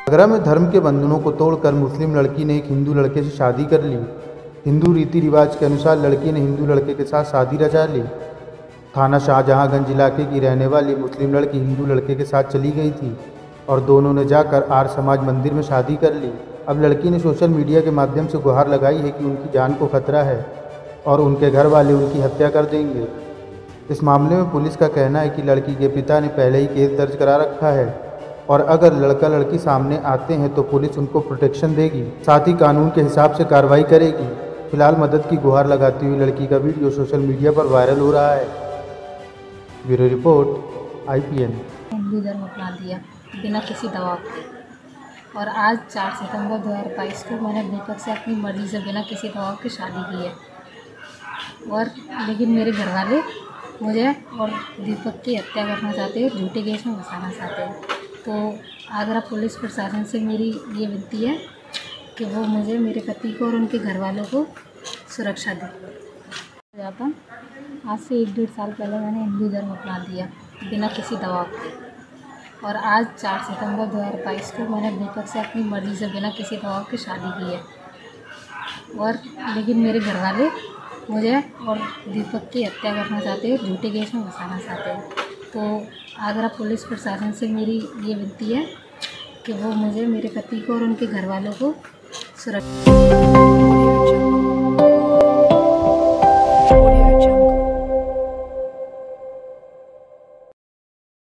आगरा में धर्म के बंधनों को तोड़कर मुस्लिम लड़की ने एक हिंदू लड़के से शादी कर ली। हिंदू रीति रिवाज के अनुसार लड़की ने हिंदू लड़के के साथ शादी रचा ली। थाना शाहजहांगंज इलाके की रहने वाली मुस्लिम लड़की हिंदू लड़के के साथ चली गई थी और दोनों ने जाकर आर्य समाज मंदिर में शादी कर ली। अब लड़की ने सोशल मीडिया के माध्यम से गुहार लगाई है कि उनकी जान को खतरा है और उनके घर वाले उनकी हत्या कर देंगे। इस मामले में पुलिस का कहना है कि लड़की के पिता ने पहले ही केस दर्ज करा रखा है और अगर लड़का लड़की सामने आते हैं तो पुलिस उनको प्रोटेक्शन देगी, साथ ही कानून के हिसाब से कार्रवाई करेगी। फिलहाल मदद की गुहार लगाती हुई लड़की का वीडियो सोशल मीडिया पर वायरल हो रहा है। Bureau report IPN। हिंदू धर्म अपना दिया बिना किसी दबाव के, और आज 4 सितंबर 2022 को मैंने दीपक से अपनी मर्जी से बिना किसी दबाव के शादी की है। और लेकिन मेरे घर वाले मुझे और दीपक की हत्या करना चाहते हैं, झूठे केस में फंसाना चाहते हैं। तो आगरा पुलिस प्रशासन से मेरी ये विनती है कि वो मुझे, मेरे पति को और उनके घर वालों को सुरक्षा दे। जाता आज से 1-1.5 साल पहले मैंने हिंदू धर्म अपना दिया बिना किसी दबाव के, और आज 4 सितंबर 2022 को मैंने दीपक से अपनी मर्जी से बिना किसी दबाव के शादी की है। और लेकिन मेरे घर वाले मुझे और दीपक की हत्या करना चाहते हैं, झूठे केस में फंसाना चाहते हैं। तो आगरा पुलिस प्रशासन से मेरी ये विनती है कि वो मुझे, मेरे पति को और उनके घर वालों को सुरक्षा